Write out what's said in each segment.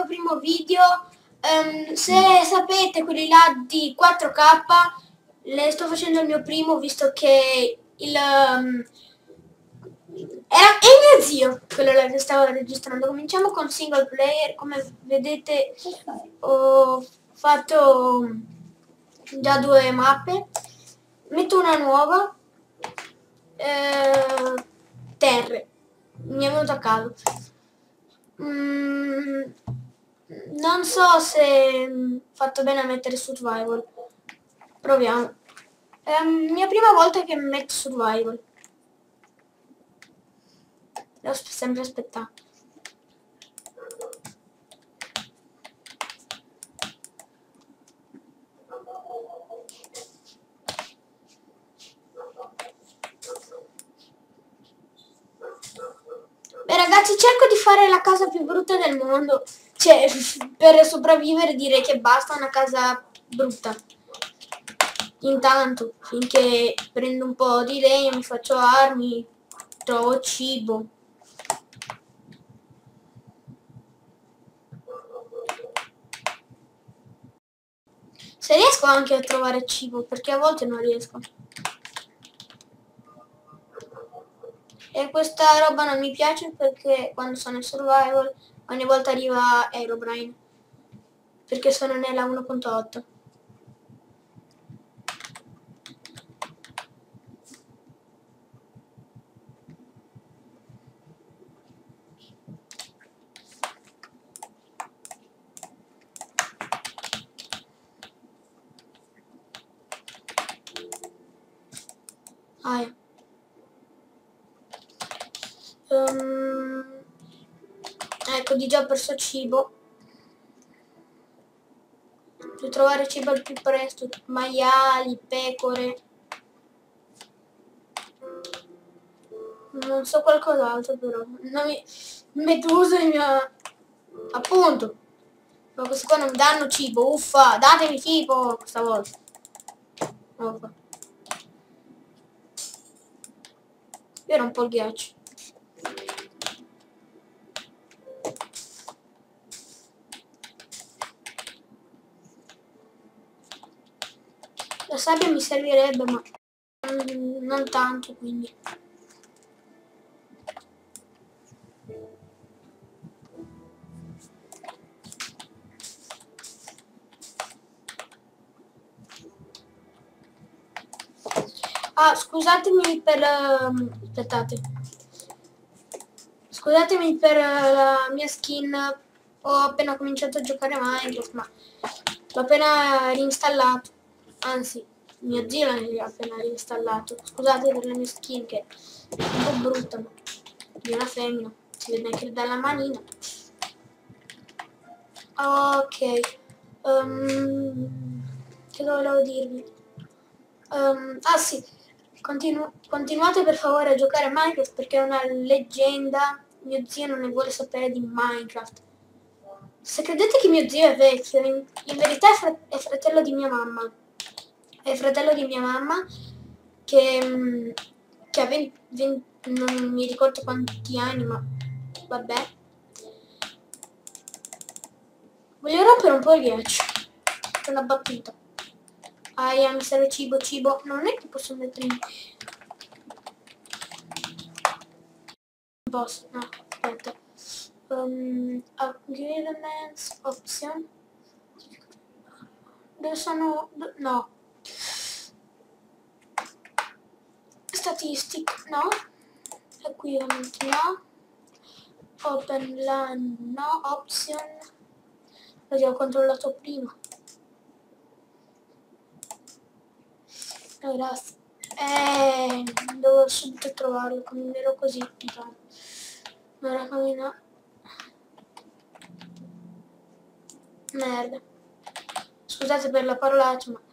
mio primo video. Se sapete quelli là di 4K, le sto facendo il mio primo, visto che è mio zio quello là che stavo registrando. Cominciamo con single player. Come vedete ho fatto già 2 mappe, metto una nuova, terre, mi è venuto a caso. Non so se ho fatto bene a mettere survival, proviamo. È la mia prima volta che metto survival, devo sempre aspettare. Beh ragazzi, cerco di fare la casa più brutta del mondo. Cioè, per sopravvivere direi che basta una casa brutta. Intanto, finché prendo un po' di legno, mi faccio armi, trovo cibo. Se riesco anche a trovare cibo, perché a volte non riesco. E questa roba non mi piace perché quando sono in survival ogni volta arriva Herobrine, perché sono nella 1.8. Ecco, di già ho perso cibo. Devo trovare cibo al più presto, maiali, pecore. Non so qualcos'altro però. Meduse mi ha... Appunto. Ma questi qua non mi danno cibo, uffa, datemi cibo questa volta. Uffa. Io ero un po' il ghiaccio. La sabbia mi servirebbe, ma non tanto, quindi. Ah, scusatemi per... aspettate. Scusatemi per la mia skin. Ho appena cominciato a giocare a Minecraft, ma l'ho appena reinstallato. Anzi, mio zio l'ha appena reinstallato. Scusate per la mia skin che è un po' brutta, ma di una femmina. Si vede anche dalla manina. Ok. Che volevo dirvi? Ah sì, continuate per favore a giocare a Minecraft perché è una leggenda. Mio zio non ne vuole sapere di Minecraft. Se credete che mio zio è vecchio, in verità è fratello di mia mamma. È fratello di mia mamma che ha 20, non mi ricordo quanti anni, ma vabbè. Voglio rompere un po' il ghiaccio. È una battuta. Aia, mi serve cibo, cibo. Non è che posso mettere in... Boss, no, aspetta. Upgradements, option. Dove sono... no. Statistic, no. Equipment, no. Open LAN, no. Option. Così ho controllato prima. Grazie. Devo subito trovarlo, camminerò così. Ora cammina. Merda. Scusate per la parolaccia, ma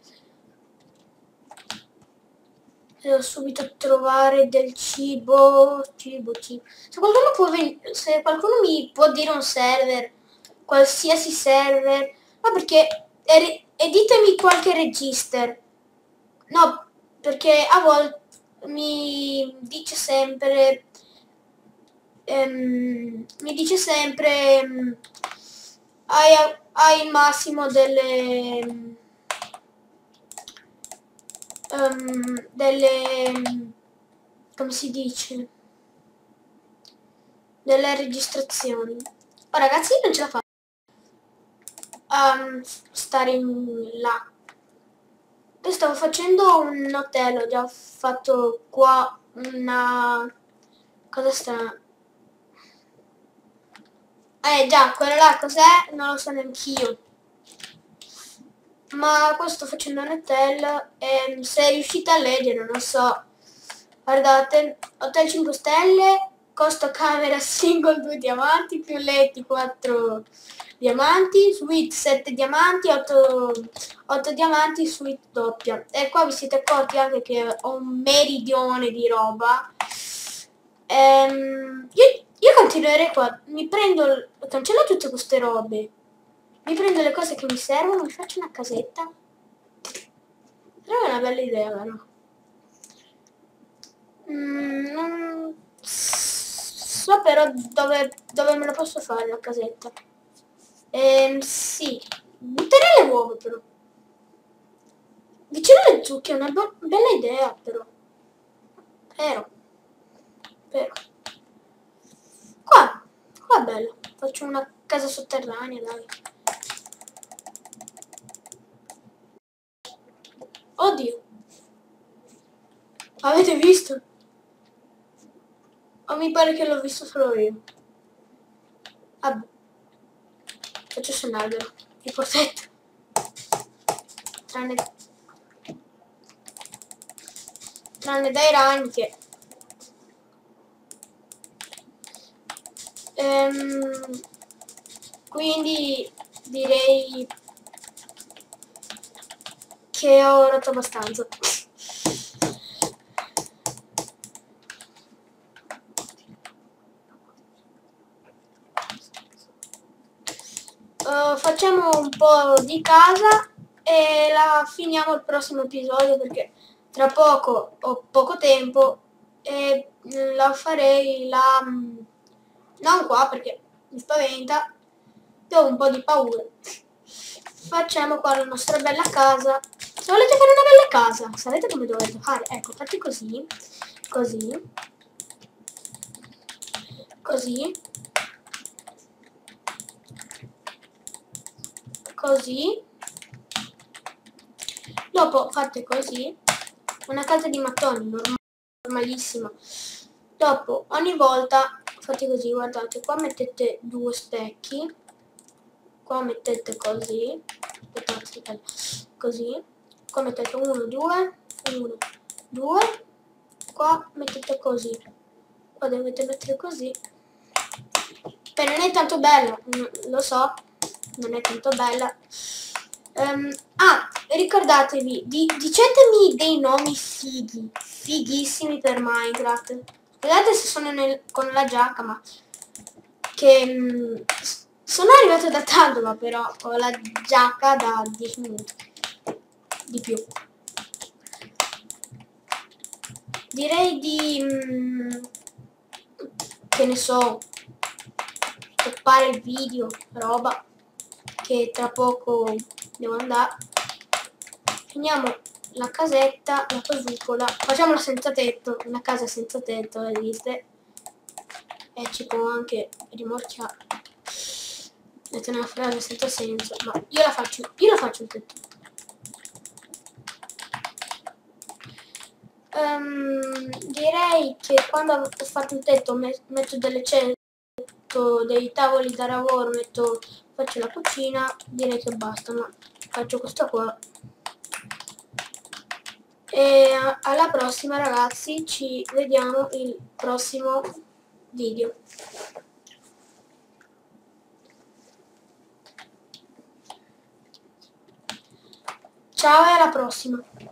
devo subito trovare del cibo. Cibo. Se qualcuno può se qualcuno mi può dire un server, qualsiasi server, ma perché editemi qualche register. No, perché a volte mi dice sempre hai il massimo delle come si dice, delle registrazioni. Oh ragazzi, io non ce la faccio a stare in là. Io stavo facendo un hotel, ho già fatto qua una cosa strana. Già, quello là cos'è? Non lo so neanch'io. Ma qua sto facendo un hotel e se riuscite a leggere, non so. Guardate, hotel 5 stelle, costo camera single 2 diamanti, più letti 4 diamanti, suite 7 diamanti, 8 diamanti, suite doppia. E qua vi siete accorti anche che ho un meridione di roba. Io continuerei qua, mi prendo, cancello tutte queste robe, mi prendo le cose che mi servono, mi faccio una casetta. Però è una bella idea, vero? Non so però dove me la posso fare la casetta. Sì, butterei le uova però. Vicino alle zucche è una bella idea però. Vero, vero. Qua è bello. Faccio una casa sotterranea, dai. Oddio. Avete visto? O mi pare che l'ho visto solo io. Vabbè. Faccio su un albero. Il portetto. Tranne dai ragni che... quindi direi che ho rotto abbastanza. Facciamo un po' di casa e la finiamo il prossimo episodio perché tra poco ho poco tempo e la farei là, non qua perché mi spaventa, ho un po' di paura. Facciamo qua la nostra bella casa. Se volete fare una bella casa, sapete come dovete fare? Ecco, fate così, così, così, così. Dopo fate così, una casa di mattoni, normalissima. Dopo ogni volta fate così, guardate, qua mettete 2 specchi, qua mettete così, aspettate, così, qua mettete 1, 2, 1, 2, qua mettete così, qua dovete mettere così. Beh, non è tanto bella, lo so, non è tanto bella. Ricordatevi, dicetemi dei nomi fighissimi per Minecraft. Scusate se sono con la giacca, ma che sono arrivato da Padova, però ho la giacca da 10 minuti di più. Direi di che ne so, stoppare il video, roba, che tra poco devo andare. Finiamo la casetta, la casupola, facciamola senza tetto, una casa senza tetto, esiste, e ci può anche rimorchiare. È una frase senza senso, ma io la faccio il tetto. Direi che quando ho fatto il tetto metto delle celle, dei tavoli da lavoro, faccio la cucina, direi che basta, ma faccio questo qua. E alla prossima ragazzi, ci vediamo il prossimo video. Ciao e alla prossima.